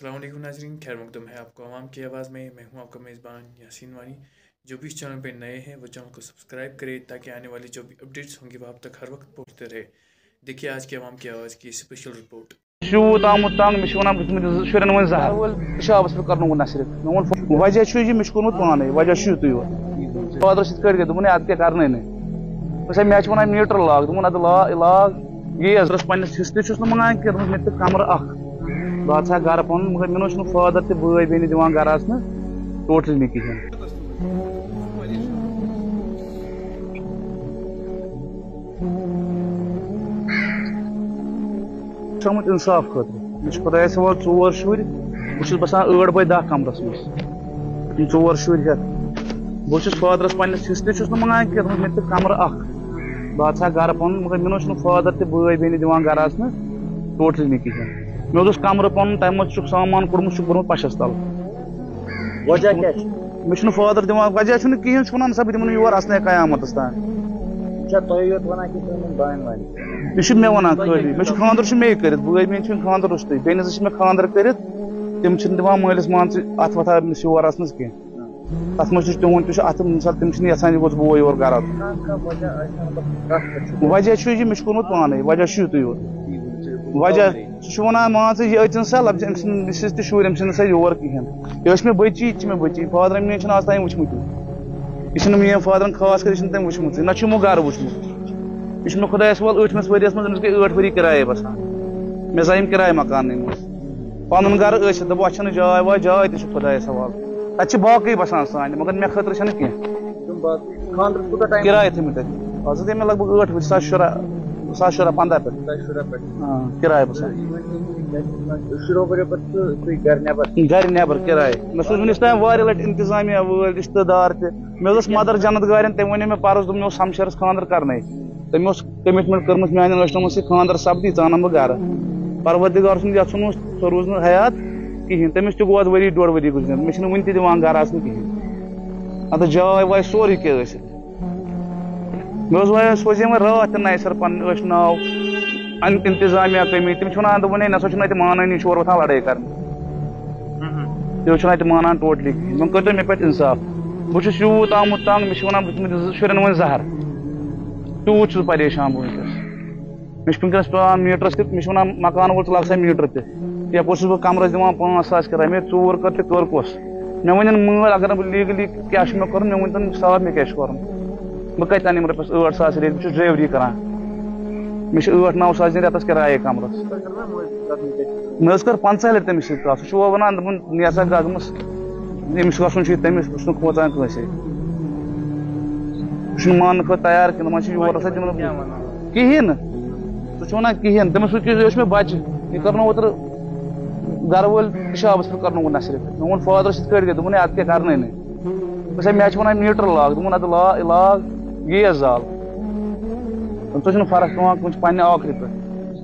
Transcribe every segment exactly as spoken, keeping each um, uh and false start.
अस्सलाम वालेकुम नाज़रीन, खैर मकदम है आपको आवाम की आवाज़ में। मैं हूं आपका मेज़बान यासीन वानी। जो भी इस चैनल पे नए हैं वो चैनल को सब्सक्राइब करें ताकि आने वाली जो भी अपडेट्स होंगी वो आप तक हर वक्त पहुंचते रहे। देखिए आज की आवाम की आवाज़ की स्पेशल रिपोर्ट। शूत आमुत तंग मे वन शुरन वन जहर पेशाबस पे कर नसर मे वजह मे कोर्मुत पान वजह युत फादर सत गई दोपन अद क्या करने मे मे वन मीटर लाग दोपन अद लाग गेज पन्नस हिस्से मंगान कह मे कमर अख बह सा गर पन मगर मे फादर तो बई बेन दिवान गर अचन टोटली नहीं कहें। आमुत इंसाफ खतर मे खुदा सवाल चोर शुर बहुत बसान ठ बै दह कमरस मे चोर शुर हेत बहुत फादरस पन्नस हिस्से मंगान कह मे कमर अख बह सा गर पन मगर मे फादर तो बई बेन दिवान गर अचन टोटली नहीं कहें। मे कमर पन तम मज सामान कोर्मुत कोर्मुत पशस तल वजह क्या मे फादर दिवान वजह कहें वन सा बह योर असने कयामत तान मे वन खाली मे खानदर मे कर बई बेन खानदर रुस्त बेन मे खानदर कर तम दिवान मालिस मान अत वथा योर अचन कह तथ मज तुद अत मिसाल तम यहान यह बो योर गर वजह मे कोर्मुत पान वजह युत वजह सह वन मान ये अचन सा अमिस तुर अमिस सा योर कहें यह मे बची मे बची फादर मे आज तान वुचमुत यह मे फादर खास कर तम वुचमुत ना यमो गर वुचमुत यह मे खुदा सवाल ठमस वरियस मज गई ठ वरी किराए बसान मे जायम किराए मकान पन गर दप अ जाय वाय जाय तह खुदा सवाल अत बाकी बसान सान मगर मे खतर कह किराए थमित आज मे लग भग ठ वरी सात शुरा सात शुरा पंद्रह पे किराए बसान गर नबर किराए मे वनस तान वारिया लट इंतजामिया वल रिश्तेदार मे मदर जन्नत गारन तम वन मे परस दोप मे समशेरस खानदर करने तम कमिटमेंट कर्म मान अशनों खानदर सपदी ान बह गर परवरदिगार सुन यन सह रूज हयात कहें तमिस तह गो वरी डोड़ वरी गुजर मे वन दिवान गर अचन कहें अत जाय वाय सोरे क्या मे वह सोजे वो रात नसर पन नाव इंतजामिया कमी तम वन दोपन ना अत मानी शोर वोथान लड़ाई कर अत मानान टोटली कहें वो कर मे पे इंसाफ बहुत यूत आमुत तंग मे वन शुरन वन जहर तूत परेशान बह वनकस मे पे मीटरस मे वन मकान वोल लग सा मीटर तह यप बह कमरस दिवान पाँच सास किराए मे चोर कर तो कर कस मे वन मल अगर बह लीगली क्या मे कर मे वन साफ मे क्या कर बह कत अन रपस ठ सास रेत बह ड्राइवरी करान मे ठ नौ सास दिन रेतस किराए कमरस मे कर पंचाह लट तमिस सह सह वन दोपन यसा गमस अमिस गसन तमिस बह खोचान कंसे मान खत तैयार कि योर कहें सह वन कहें तमिस मे बच यह कर ओतर गर वोल पेशाबस पे कर नसर मे वो फादर सत गई दोपन अद क्या करने मे वन मीटर लाग दोपन अद लाग गेज जाल तुम फर्क पे पे आखिरी पे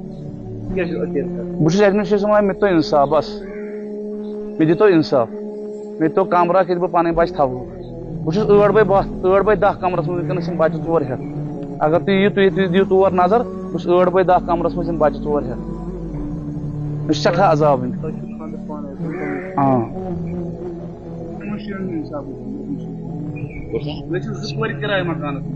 बहुत एडमिनिस्ट्रेशन वन मे तो इंसाफ बस मे दो इंसाफ मे तो कमरा कि बह पन बच थव बहुत ठ बै बह ठ बै दह कमरस मज बच्चे चोर हेत अगर तुम यी तुम दिव तौर नजर बहुत ठ बै दह कमरस मज बच्चे चोर हेत मे सठा अजाब हाँ किराए मकान